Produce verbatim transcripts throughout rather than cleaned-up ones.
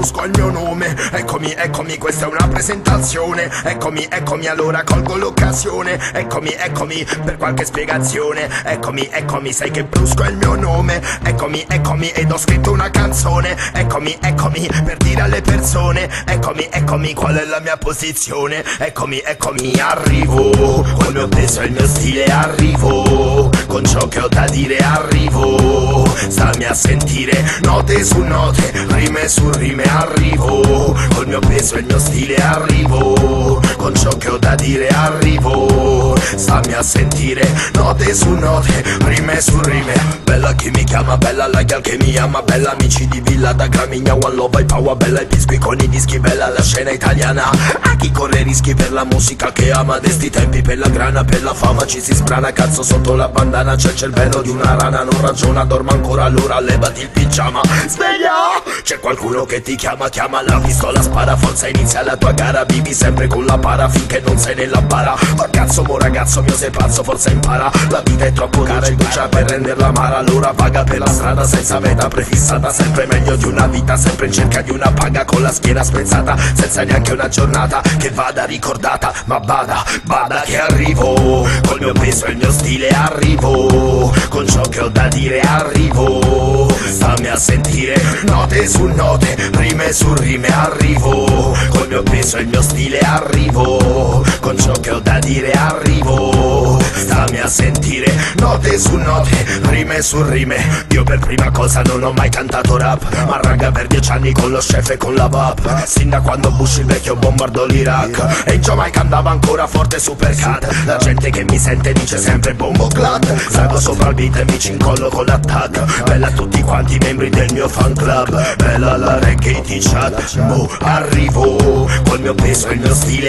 brusco il mio nome. Eccomi, eccomi, questa è una presentazione. Eccomi, eccomi, allora colgo l'occasione. Eccomi, eccomi, per qualche spiegazione. Eccomi, eccomi, sai che brusco è il mio nome. Eccomi, eccomi, ed ho scritto una canzone. Eccomi, eccomi, per dire alle persone. Eccomi, eccomi, qual è la mia posizione. Eccomi, eccomi, arrivo col mio peso e il mio stile, arrivo con ciò che ho da dire, arrivo. Stammi a sentire, note su note, rime su rime, arrivo col mio peso e il mio stile, arrivo con ciò che ho da dire, arrivo. Stammi a sentire, note su note, rime su rime. Bella chi mi chiama, bella la gal che mi ama, bella amici di Villa da Gramigna, One Love e Power, bella i biscuit con i dischi, bella la scena italiana. A chi corre rischi per la musica che ama, d'esti tempi per la grana, per la fama ci si sprana. Cazzo sotto la bandana c'è il cervello di una rana, non ragiona, dorma ancora, allora levati il pigiama. Sveglia! C'è qualcuno che ti chiama, chiama la pistola, spara, forza inizia la tua gara. Vivi sempre con la para finché non sei nella bara. Ma cazzo mo ragazzo mio sei pazzo, forza impara. La vita è troppo cara e dolce per renderla amara. Allora vaga per la strada senza meta prefissata, sempre meglio di una vita, sempre in cerca di una paga, con la schiena spezzata, senza neanche una giornata che vada ricordata. Ma bada, bada che arrivo col mio peso e il mio stile, arrivo con ciò che ho da dire, arrivo. Stammi a sentire, note su note, rime su rime, arrivo col mio peso e il mio stile, arrivo con ciò che ho da dire, arrivo. Stammi a sentire, note su note, rime su rime. Io per prima cosa non ho mai cantato rap, ma raga per dieci anni con lo chef e con la pap. Sin da quando Bush il vecchio bombardò l'Iraq e in Giamaica andava ancora forte Supercat. La gente che mi sente dice sempre bombo clat. Salgo sopra il beat e mi ci incollo con l'attack. Bella a tutti quanti i membri del mio fan club, bella la reggae t-chat. Mo arrivo col mio peso e il mio stile,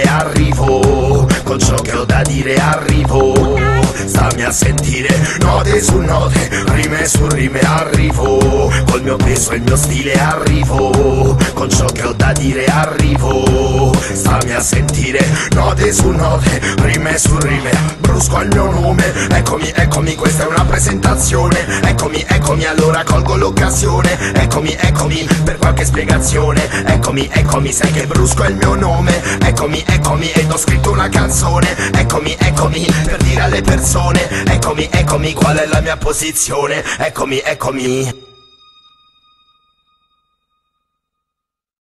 arrivo con ciò che ho da dire, arrivo. Stammi a sentire, note su note, rime su rime, arrivo col mio peso e il mio stile, arrivo con ciò che ho da dire, arrivo. Stammi a sentire, note su note, rime su rime. Brusco il mio nome, eccomi, eccomi, questa è una presentazione. Eccomi, eccomi, allora colgo l'occasione. Eccomi, eccomi, per qualche spiegazione. Eccomi, eccomi, sai che brusco è il mio nome. Eccomi, eccomi, ed ho scritto una canzone. Eccomi, eccomi, per dire alle persone. Eccomi, eccomi, qual è la mia posizione. Eccomi, eccomi.